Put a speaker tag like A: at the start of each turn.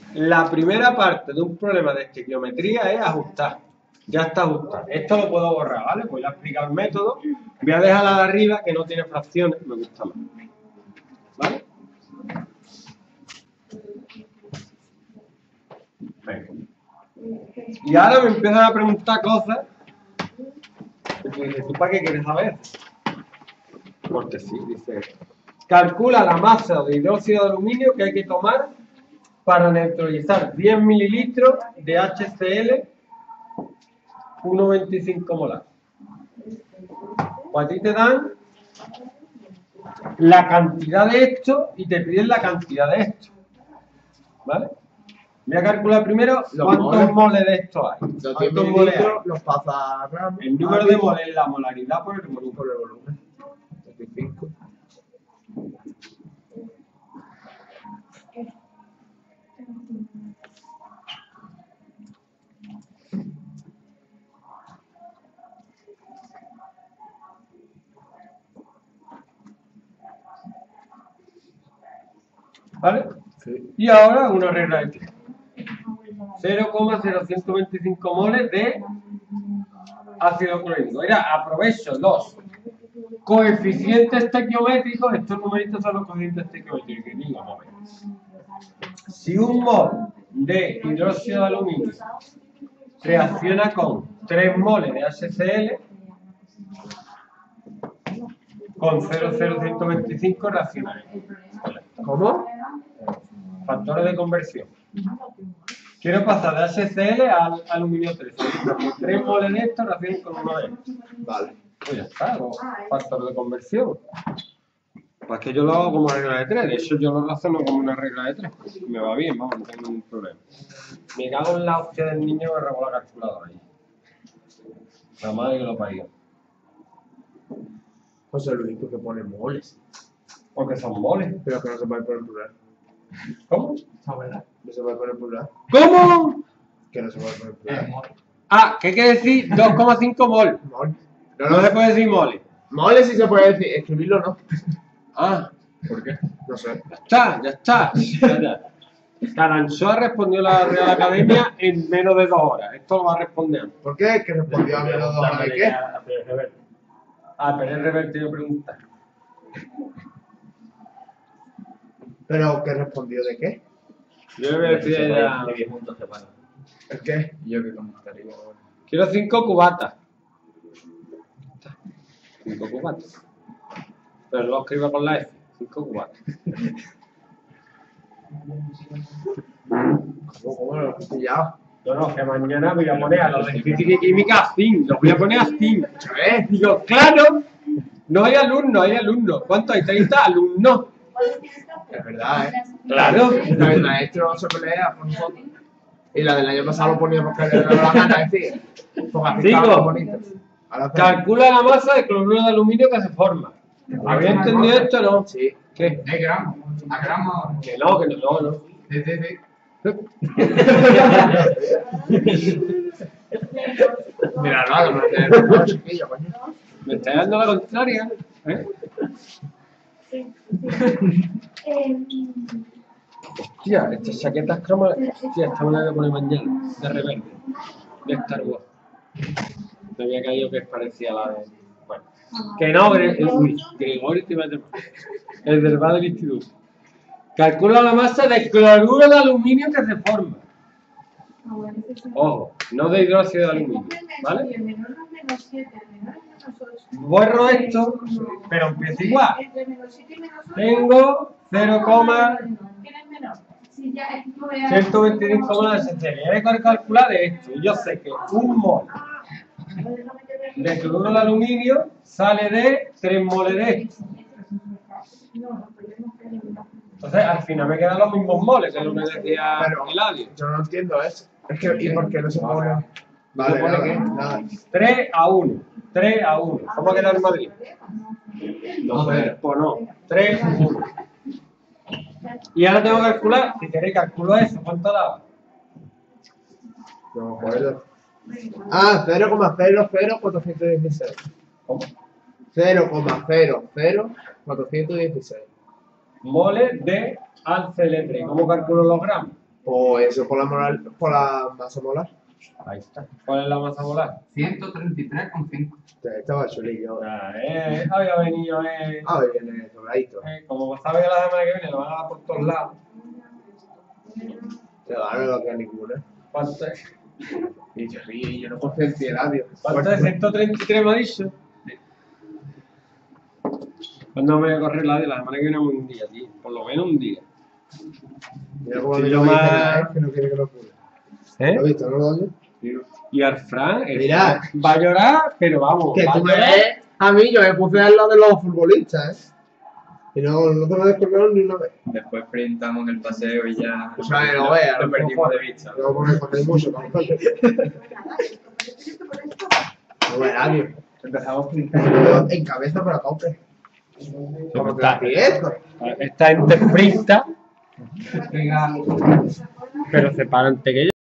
A: La primera parte de un problema de estequiometría es ajustar. Ya está ajustado. Esto lo puedo borrar, ¿vale? Voy a explicar el método. Voy a dejar la de arriba que no tiene fracciones, me gusta más. ¿Vale? Venga. Y ahora me empiezan a preguntar cosas. Y tú dices, ¿tú para qué quieres saber? Porque sí, dice. Calcula la masa de hidróxido de aluminio que hay que tomar para neutralizar 10 mililitros de HCl 1,25 molar. Pues a ti te dan la cantidad de esto y te piden la cantidad de esto. ¿Vale? Voy a calcular primero cuántos moles de esto hay. ¿Cuántos moles hay?
B: Los pasa a gramos.
A: El número de moles es la molaridad por el volumen.
B: Por el volumen. 35.
A: ¿Vale?
B: Sí.
A: Y ahora una regla de 3. 0,0125 moles de ácido clorhídrico. Mira, aprovecho los coeficientes estequiométricos. Estos numeritos son los coeficientes estequiométricos. Que digo, no, si un mol de hidróxido de aluminio reacciona con 3 moles de HCl, con 0,0125 reaccionará.
B: ¿Cómo?
A: Factores de conversión. Quiero pasar de HCl al aluminio 3. 3 moles de esto reaccionan con uno de estos.
B: Vale.
A: Pues ya está, factor de conversión. Pues que yo lo hago como regla de 3. De hecho, yo lo razono como una regla de 3. Me va bien, vamos, no tengo ningún problema. Me cago en la hostia del niño que robó la calculadora ahí. La madre que lo parió.
B: José Luis, ¿tú que pones moles?
A: Porque son moles.
B: Pero que no se puede poner plural.
A: ¿Cómo?
B: No, ¿verdad? No se puede poner plural.
A: ¿Cómo?
B: Que no se puede poner plural.
A: Ah, ¿qué quiere decir 2,5 mol?
B: Mol.
A: No se puede decir moles.
B: Moles sí se puede decir, escribirlo no.
A: Ah, ¿por qué?
B: No sé.
A: Ya está. Caranchoa respondió la Real Academia en menos de 2 horas. Esto lo va a responder antes.
B: ¿Por qué? Que respondió a menos 2 horas de qué.
A: Ah, pero el Reverte yo preguntar.
B: ¿Pero qué respondió de qué?
A: Yo le voy a decir ya.
B: ¿El qué?
C: Yo que contestaría.
A: Quiero 5 cubatas. 5 cubatas. Pero lo escribo con la F. 5 cubatas.
B: ¿Cómo lo has pillado?
A: No, que mañana voy a poner a los de física y química a 5. Los voy a poner a 5.
B: ¿Eh?
A: Digo, claro. No hay alumnos, hay alumnos. ¿Cuántos hay? 30 alumnos.
B: Es verdad, ¿eh?
A: Claro.
B: El maestro se pelea por nosotros. Y la del año pasado lo ponía porque le daba la gana, es decir, porque así
A: Digo,
B: estaba bonito.
A: calcula la masa de cloruro de aluminio que se forma. ¿Habéis entendido esto o no?
B: Sí.
A: ¿Qué?
C: ¿De gramos? ¿A gramos?
A: Que no.
C: Sí.
B: Mira, no, que no, chiquillo, coño.
A: Me está dando la contraria. ¿Eh? Hostia, estas chaquetas cromas. Hostia, esta me la voy a poner mañana. De Rebelde. De Star Wars. Me había caído que parecía la de. Bueno. Que no, Gregorio te iba a llamar. El del bar del instituto. Calcula la masa de cloruro de aluminio que se forma. Ojo, no de hidróxido de aluminio. ¿Vale? Borro esto, pero empiezo igual. Tengo 0,125 moles de HCl. Hay que calcular esto. Yo sé que un mol de cloruro de aluminio sale de 3 moles de esto. Entonces, al final me quedan los mismos moles, que es lo que decía Eladio.
B: Yo no entiendo eso. Es que, ¿y por qué no se pone? Vale,
A: ¿Se pone
B: nada,
A: qué?
B: nada.
A: 3-1. 3-1. ¿Cómo ha quedado el Madrid?
B: No sé.
A: Pues no. 3-1. Y ahora tengo que calcular, si queréis calculo eso, ¿cuánto daba?
B: No me acuerdo. Ah, 0,00416.
A: ¿Cómo?
B: 0,00416.
A: Moles de HCl3. ¿Cómo calculo los gramos?
B: O eso por la masa molar.
A: Ahí está. ¿Cuál es la masa molar?
C: 133,5.
B: Estaba chulillo.
A: Había venido,
B: Ah, viene sobradito.
A: como sabe que la semana que viene lo van a dar por todos lados.
B: Pero ahora no lo queda ninguna.
A: ¿Cuánto es?
B: Y yo no confío en ti, Eladio.
A: ¿Cuánto es? 133 me ha dicho. ¿Cuándo me voy a correr la semana que viene un día, tío? Por lo menos un día.
B: Mira cómo
A: Sí,
B: me
A: yo
B: lo dice
A: más-
B: la que no quiere que lo cure. ¿Lo has visto, no lo oyes?
A: Y al Fran,
B: Mira.
A: va a llorar, pero vamos.
B: Que
A: va
B: tú
A: a
B: me
A: llorar.
B: ves a mí, yo me puse al lado de los futbolistas, Y no te lo descolgaron ni una vez.
C: Después presentamos el paseo y ya
B: O sea, no veas,
C: lo perdimos de vista.
B: No, porque hay mucho, ¿no? No ve nadie. Empezamos en cabeza, pero a tope. Como que la fiesta.
A: Esta gente sprinta, pero se para antes que yo.